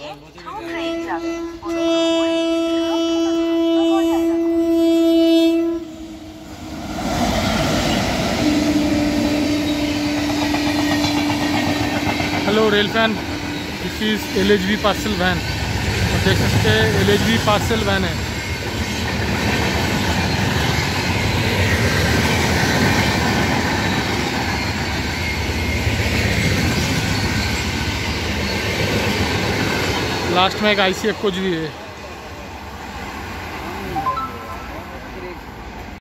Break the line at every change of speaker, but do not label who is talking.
Hello rail fan, this is LHB parcel van. और देख सकते हैं LHB पार्सल वैन है। लास्ट में एक ICF कोच भी है।